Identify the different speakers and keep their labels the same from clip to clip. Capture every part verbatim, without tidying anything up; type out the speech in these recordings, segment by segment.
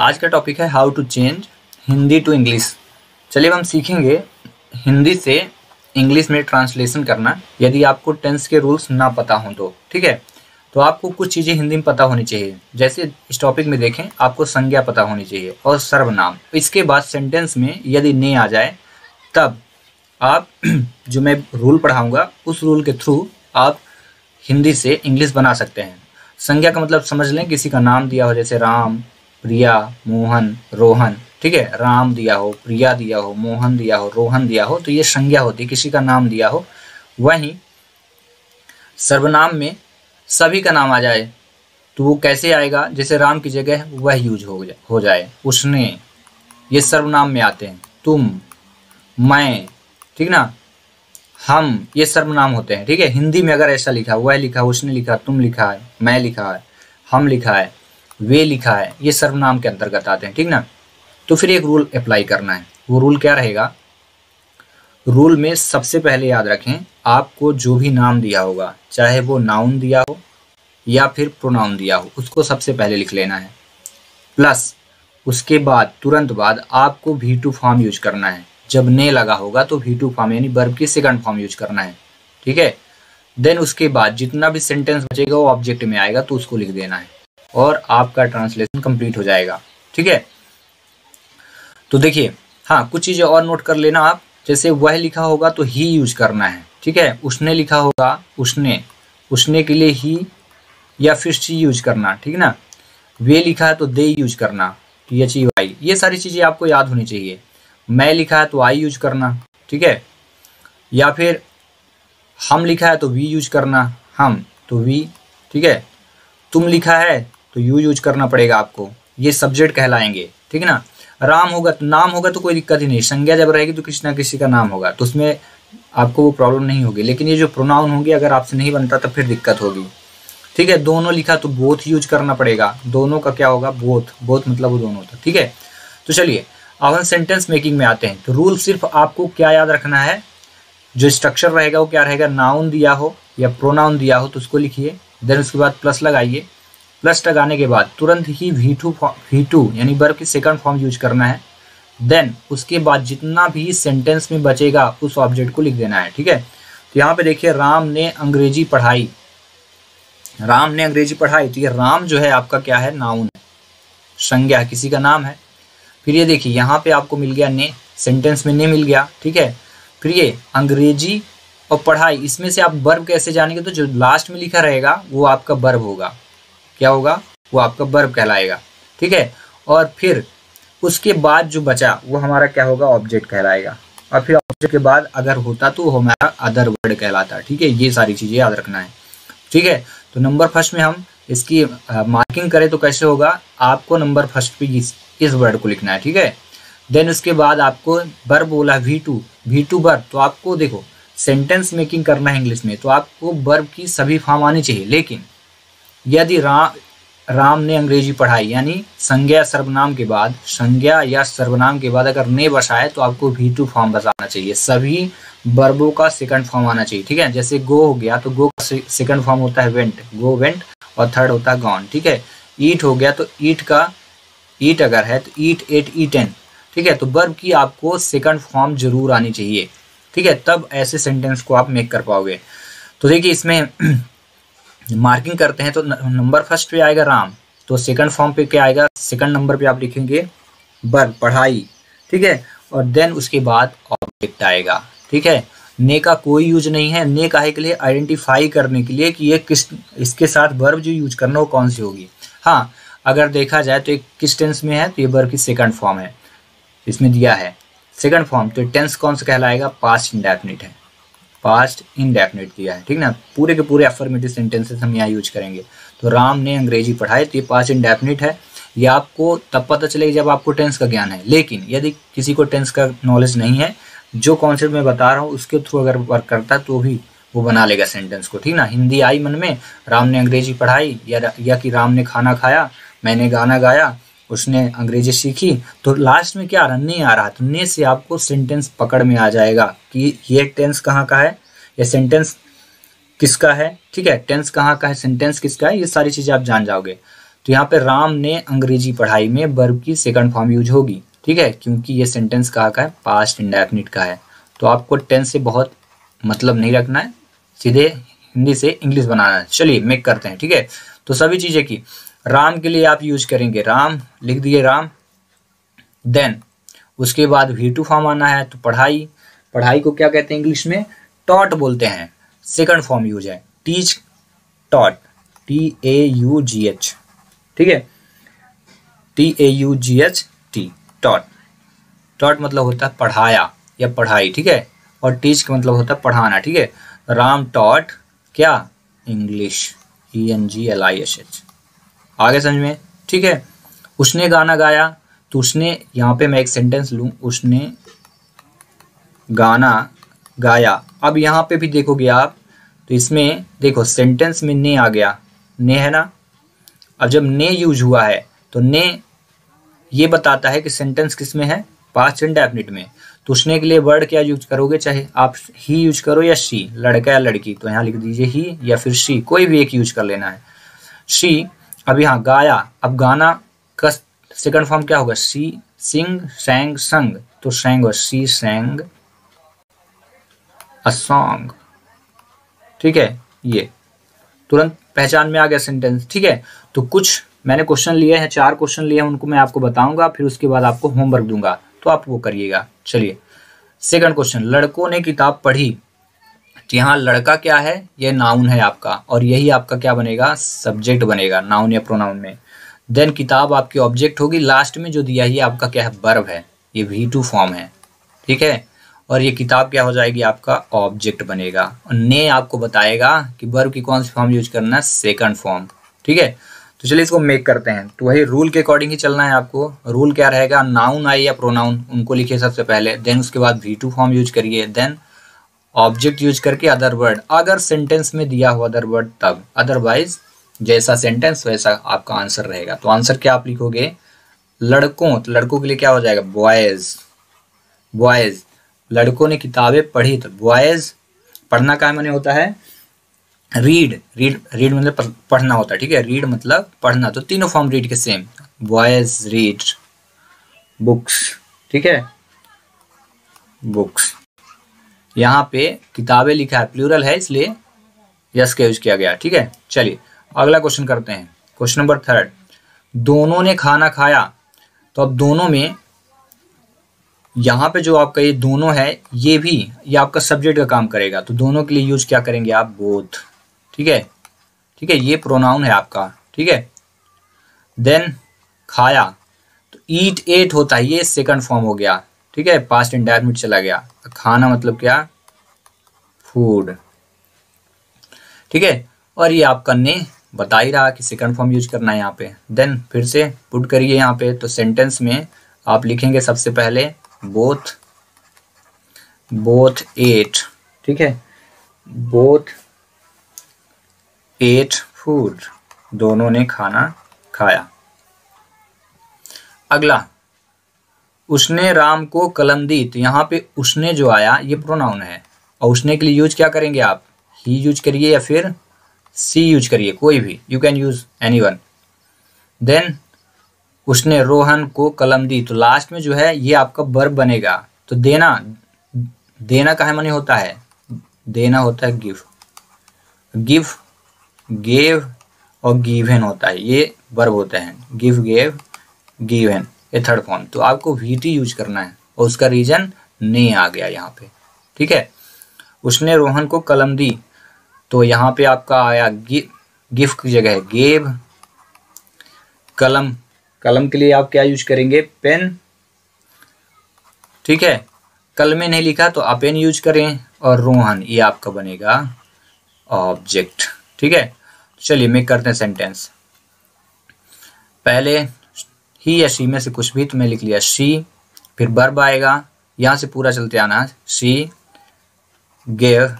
Speaker 1: आज का टॉपिक है how to change Hindi to English. चलिए अब हम सीखेंगे हिंदी से इंग्लिश में ट्रांसलेशन करना। यदि आपको टेंस के रूल्स ना पता हों तो ठीक है, तो आपको कुछ चीज़ें हिंदी में पता होनी चाहिए। जैसे इस टॉपिक में देखें, आपको संज्ञा पता होनी चाहिए और सर्वनाम। इसके बाद सेंटेंस में यदि ने आ जाए तब आप जो मैं रूल पढ़ाऊँगा उस रूल के थ्रू आप हिंदी से इंग्लिश बना सकते हैं। संज्ञा का मतलब समझ लें, किसी का नाम दिया हो, जैसे राम, प्रिया, मोहन, रोहन, ठीक है। राम दिया हो, प्रिया दिया हो, मोहन दिया हो, रोहन दिया हो, तो ये संज्ञा होती है, किसी का नाम दिया हो। वहीं सर्वनाम में सभी का नाम आ जाए तो वो कैसे आएगा, जैसे राम की जगह वह यूज हो जाए हो जाए उसने, ये सर्वनाम में आते हैं। तुम, मैं, ठीक ना, हम, ये सर्वनाम होते हैं। ठीक है, हिंदी में अगर ऐसा लिखा, वह लिखा, उसने लिखा, तुम लिखा है, मैं लिखा है, हम लिखा है, वे लिखा है, ये सर्वनाम के अंतर्गत आते हैं। ठीक ना, तो फिर एक रूल अप्लाई करना है। वो रूल क्या रहेगा? रूल में सबसे पहले याद रखें, आपको जो भी नाम दिया होगा, चाहे वो नाउन दिया हो या फिर प्रोनाउन दिया हो, उसको सबसे पहले लिख लेना है। प्लस उसके बाद तुरंत बाद आपको वी टू फॉर्म यूज करना है। जब ने लगा होगा तो वी टू फॉर्म यानी वर्ब की सेकंड फॉर्म यूज करना है। ठीक है, देन उसके बाद जितना भी सेंटेंस बचेगा वो ऑब्जेक्ट में आएगा तो उसको लिख देना है और आपका ट्रांसलेशन कंप्लीट हो जाएगा। ठीक है, तो देखिए, हाँ, कुछ चीज़ें और नोट कर लेना आप। जैसे वह लिखा होगा तो ही यूज करना है। ठीक है, उसने लिखा होगा, उसने, उसने के लिए ही या फिर शी यूज करना। ठीक ना, वे लिखा है तो दे यूज करना, टी एच ई वाई, ये सारी चीज़ें आपको याद होनी चाहिए। मैं लिखा है तो आई यूज करना, ठीक है, या फिर हम लिखा है तो वी यूज करना, हम तो वी, ठीक है। तुम लिखा है तो यू यूज करना पड़ेगा आपको, ये सब्जेक्ट कहलाएंगे। ठीक है ना, राम होगा तो नाम होगा तो कोई दिक्कत ही नहीं, संज्ञा जब रहेगी तो किसी ना किसी का नाम होगा तो उसमें आपको वो प्रॉब्लम नहीं होगी। लेकिन ये जो प्रोनाउन होंगे अगर आपसे नहीं बनता तो फिर दिक्कत होगी। ठीक है, दोनों लिखा तो बोथ यूज करना पड़ेगा। दोनों का क्या होगा? बोथ, बोथ मतलब वो दोनों था। ठीक है, तो चलिए अब हम सेंटेंस मेकिंग में आते हैं। तो रूल सिर्फ आपको क्या याद रखना है, जो स्ट्रक्चर रहेगा वो क्या रहेगा, नाउन दिया हो या प्रोनाउन दिया हो तो उसको लिखिए, देन उसके बाद प्लस लगाइए। प्लस लगाने के बाद तुरंत ही वी टू वी टू यानी वर्ब की सेकंड फॉर्म यूज करना है। देन उसके बाद जितना भी सेंटेंस में बचेगा उस ऑब्जेक्ट को लिख देना है। ठीक है, तो यहाँ पे देखिए, राम ने अंग्रेजी पढ़ाई, राम ने अंग्रेजी पढ़ाई, तो ये राम जो है आपका क्या है, नाउन है, संज्ञा, किसी का नाम है। फिर ये देखिए यहाँ पे आपको मिल गया ने, सेंटेंस में ने मिल गया। ठीक है, फिर ये अंग्रेजी और पढ़ाई, इसमें से आप वर्ब कैसे जानेंगे, तो जो लास्ट में लिखा रहेगा वो आपका वर्ब होगा। क्या होगा? वो आपका वर्ब कहलाएगा। ठीक है, और फिर उसके बाद जो बचा वो हमारा क्या होगा, ऑब्जेक्ट कहलाएगा। और फिर ऑब्जेक्ट के बाद अगर होता तो वो हमारा अदर वर्ड कहलाता है। ठीक है, ये सारी चीज़ें याद रखना है। ठीक है, तो नंबर फर्स्ट में हम इसकी मार्किंग करें तो कैसे होगा, आपको नंबर फर्स्ट पे इस, इस वर्ड को लिखना है। ठीक है, देन उसके बाद आपको वर्ब बोला V two, V two verb, तो आपको देखो सेंटेंस मेकिंग करना है इंग्लिश में तो आपको वर्ब की सभी फॉर्म आनी चाहिए। लेकिन यदि रा, राम ने अंग्रेजी पढ़ाई यानी संज्ञा सर्वनाम के बाद, संज्ञा या सर्वनाम के बाद अगर ने बसाए तो आपको वी टू फॉर्म बसाना चाहिए। सभी वर्बों का सेकंड फॉर्म आना चाहिए। ठीक है, जैसे गो हो गया तो गो का सेकंड फॉर्म होता है वेंट, गो वेंट, और थर्ड होता है गॉन। ठीक है, ईट हो गया तो ईट का, ईट अगर है तो ईट, एट, ईटन। ठीक है, तो वर्ब की आपको सेकंड फॉर्म जरूर आनी चाहिए। ठीक है, तब ऐसे सेंटेंस को आप मेक कर पाओगे। तो देखिए इसमें मार्किंग करते हैं तो नंबर फर्स्ट पे आएगा राम, तो सेकंड फॉर्म पे क्या आएगा, सेकंड नंबर पे आप लिखेंगे वर्ब, पढ़ाई। ठीक है, और देन उसके बाद ऑब्जेक्ट आएगा। ठीक है, ने का कोई यूज नहीं है। ने काहे के लिए, आइडेंटिफाई करने के लिए कि ये किस, इसके साथ वर्ब जो यूज करना वो कौन सी होगी। हाँ, अगर देखा जाए तो एक किस टेंस में है तो ये वर्ब की सेकंड फॉर्म है, इसमें दिया है सेकंड फॉर्म, तो टेंस कौन सा कहलाएगा, पास्ट इंडेफिनिट है, पास्ट इंडेफिनिट दिया है। ठीक ना, पूरे के पूरे अफर्मेटिव सेंटेंसेस हम यहाँ यूज करेंगे। तो राम ने अंग्रेजी पढ़ाई, तो ये पास्ट इंडेफिनिट है। ये आपको तब पता चलेगा जब आपको टेंस का ज्ञान है। लेकिन यदि किसी को टेंस का नॉलेज नहीं है, जो कॉन्सेप्ट मैं बता रहा हूँ उसके थ्रू अगर वर्क करता है तो भी वो बना लेगा सेंटेंस को। ठीक ना, हिंदी आई मन में, राम ने अंग्रेजी पढ़ाई, या, या कि राम ने खाना खाया, मैंने गाना गाया, उसने अंग्रेजी सीखी, तो लास्ट में क्या आ रहा, ने आ रहा, तो ने से आपको सेंटेंस पकड़ में आ जाएगा कि ये टेंस कहाँ का है, ये सेंटेंस किसका है। ठीक है, टेंस कहाँ का है, सेंटेंस किसका है, ये सारी चीज़ें आप जान जाओगे। तो यहाँ पे राम ने अंग्रेजी पढ़ाई में वर्ब की सेकंड फॉर्म यूज होगी, ठीक है, क्योंकि ये सेंटेंस कहाँ का है, पास्ट इंडेफिनिट का है। तो आपको टेंस से बहुत मतलब नहीं रखना है, सीधे हिंदी से इंग्लिश बनाना है। चलिए मेक करते हैं, ठीक है। तो सभी चीजें की राम के लिए आप यूज करेंगे राम, लिख दिए राम। देन उसके बाद वी टू फॉर्म आना है, तो पढ़ाई, पढ़ाई को क्या कहते हैं इंग्लिश में, टॉट बोलते हैं। सेकंड फॉर्म यूज है teach, taught, T A U G H, ठीक है, T A U G H T, taught. Taught मतलब होता है पढ़ाया या पढ़ाई, ठीक है, और टीच का मतलब होता है पढ़ाना, ठीक है। राम टॉट क्या, English, E N G L I S H, आगे समझ में, ठीक है। उसने गाना गाया, तो उसने, यहाँ पे मैं एक सेंटेंस लूँ, उसने गाना गाया। अब यहाँ पे भी देखोगे आप, तो इसमें देखो सेंटेंस में ने आ गया, ने है ना। अब जब ने यूज हुआ है तो ने ये बताता है कि सेंटेंस किस में है, पास्ट इंडेफिनिट में। तो उसने के लिए वर्ड क्या यूज करोगे, चाहे आप ही यूज करो या शी, लड़का या लड़की, तो यहाँ लिख दीजिए ही या फिर शी, कोई भी एक यूज कर लेना है, शी। अब यहाँ गाया, अब गाना का सेकंड फॉर्म क्या होगा, सी, सिंग, सैंग, संग, तो सैंग और सी सैंग अ सॉन्ग, ठीक है। ये तुरंत पहचान में आ गया सेंटेंस, ठीक है। तो कुछ मैंने क्वेश्चन लिए हैं, चार क्वेश्चन लिए हैं, उनको मैं आपको बताऊंगा, फिर उसके बाद आपको होमवर्क दूंगा, तो आप वो करिएगा। चलिए सेकंड क्वेश्चन, लड़कों ने किताब पढ़ी। तो यहाँ लड़का क्या है, ये नाउन है आपका, और यही आपका क्या बनेगा, सब्जेक्ट बनेगा नाउन या प्रोनाउन में। देन किताब आपकी ऑब्जेक्ट होगी, लास्ट में जो दिया है ये आपका क्या है, वर्ब है, ये वी टू फॉर्म है, ठीक है। और ये किताब क्या हो जाएगी, आपका ऑब्जेक्ट बनेगा। और ने आपको बताएगा कि वर्ब की कौन सी फॉर्म यूज करना है, सेकंड फॉर्म, ठीक है। तो चलिए इसको मेक करते हैं। तो वही रूल के अकॉर्डिंग ही चलना है आपको। रूल क्या रहेगा, नाउन आए या प्रोनाउन उनको लिखिए सबसे पहले, देन उसके बाद वी टू फॉर्म यूज करिए, देन ऑब्जेक्ट यूज करके अदर वर्ड, अगर सेंटेंस में दिया हो अदर वर्ड तब, अदरवाइज जैसा सेंटेंस वैसा आपका आंसर रहेगा। तो आंसर क्या आप लिखोगे, लड़कों, तो लड़कों के लिए क्या हो जाएगा, बॉयज, बॉयज। लड़कों ने किताबें पढ़ी, तो बॉयज, पढ़ना क्या माने होता है, रीड, रीड, रीड मतलब पढ़ना होता है, ठीक है, रीड मतलब पढ़ना। तो तीनों फॉर्म रीड के सेम, बॉयज रीड बुक्स, ठीक है, बुक्स। यहाँ पे किताबें लिखा है, प्लूरल है, इसलिए यस का यूज किया गया, ठीक है। चलिए अगला क्वेश्चन करते हैं, क्वेश्चन नंबर थर्ड, दोनों ने खाना खाया। तो अब दोनों में यहाँ पे जो आपका ये दोनों है, ये भी ये आपका सब्जेक्ट का काम करेगा। तो दोनों के लिए यूज क्या करेंगे आप, बोथ, ठीक है, ठीक है, ये प्रोनाउन है आपका, ठीक है। देन खाया, तो ईट, एट होता है, ये सेकंड फॉर्म हो गया, ठीक है, पास्ट इंडेफिनिट चला गया। खाना मतलब क्या, फूड, ठीक है। और ये आपका ने बता ही रहा कि सेकंड फॉर्म यूज करना है यहाँ पे। देन फिर से पुट करिए यहाँ पे, तो सेंटेंस में आप लिखेंगे सबसे पहले बोथ, बोथ एट, ठीक है, बोथ एट फूड, दोनों ने खाना खाया। अगला, उसने राम को कलम दी। तो यहाँ पे उसने जो आया ये प्रोनाउन है, और उसने के लिए यूज क्या करेंगे आप, ही यूज करिए या फिर सी यूज करिए, कोई भी, you can use anyone. Then उसने रोहन को कलम दी, तो लास्ट में जो है ये आपका वर्ब बनेगा। तो देना, देना का है माने होता है, देना होता है गिव, गिव, गेव और गिवन होता है, ये वर्ब होते हैं, गिव, गेव, गिवन, ये थर्ड फॉर्म। तो आपको वीटी यूज करना है, और उसका रीजन ने आ गया यहाँ पे, ठीक है। उसने रोहन को कलम दी, तो यहाँ पे आपका आया गिव, गिव की जगह गेव। कलम, कलम के लिए आप क्या यूज करेंगे, पेन, ठीक है, कल में नहीं लिखा तो आप पेन यूज करें। और रोहन ये आपका बनेगा ऑब्जेक्ट, ठीक है। चलिए मेक करते हैं सेंटेंस। पहले ही या शी में से कुछ भी, तो मैं लिख लिया शी, फिर वर्ब आएगा, यहां से पूरा चलते आना, she gave,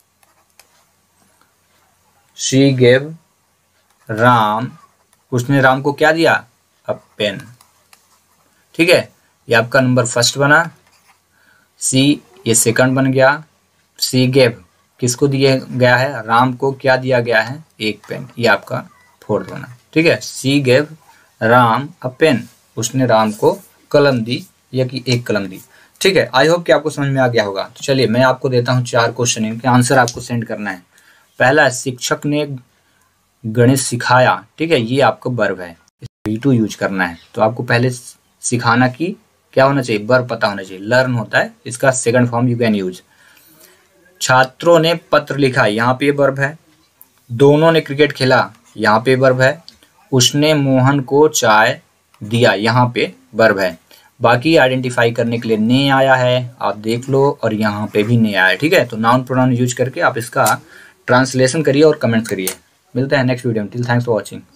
Speaker 1: she gave Ram, उसने राम को क्या दिया, अ पेन, ठीक है, ये आपका नंबर फर्स्ट बना। सी ये सेकंड बन गया, सी गेव किसको दिया गया है, राम को क्या दिया गया है, एक पेन, ये आपका फोर्थ बना, ठीक है। She gave Ram a pen, उसने राम को कलम दी या कि एक कलम दी। ठीक है, आई होप कि आपको समझ में आ गया होगा। तो चलिए मैं आपको देता हूँ चार क्वेश्चन, इनके आंसर आपको सेंड करना है। पहला, शिक्षक ने गणित सिखाया, ठीक है, ये आपका वर्ब है, बी टू यूज करना है। तो आपको पहले सिखाना की क्या होना चाहिए, वर्ब पता होना चाहिए, लर्न होता है, इसका second form you can use. छात्रों ने पत्र लिखा, यहाँ पे वर्ब है। दोनों ने क्रिकेट खेला, यहाँ पे वर्ब है। उसने मोहन को चाय दिया, यहाँ पे वर्ब है। बाकी आइडेंटिफाई करने के लिए ने आया है, आप देख लो, और यहाँ पे भी ने आया है। ठीक है, तो नाउन प्रोनाउन यूज करके आप इसका ट्रांसलेशन करिए और कमेंट करिए। मिलते हैं नेक्स्ट वीडियो में। Till thanks for watching.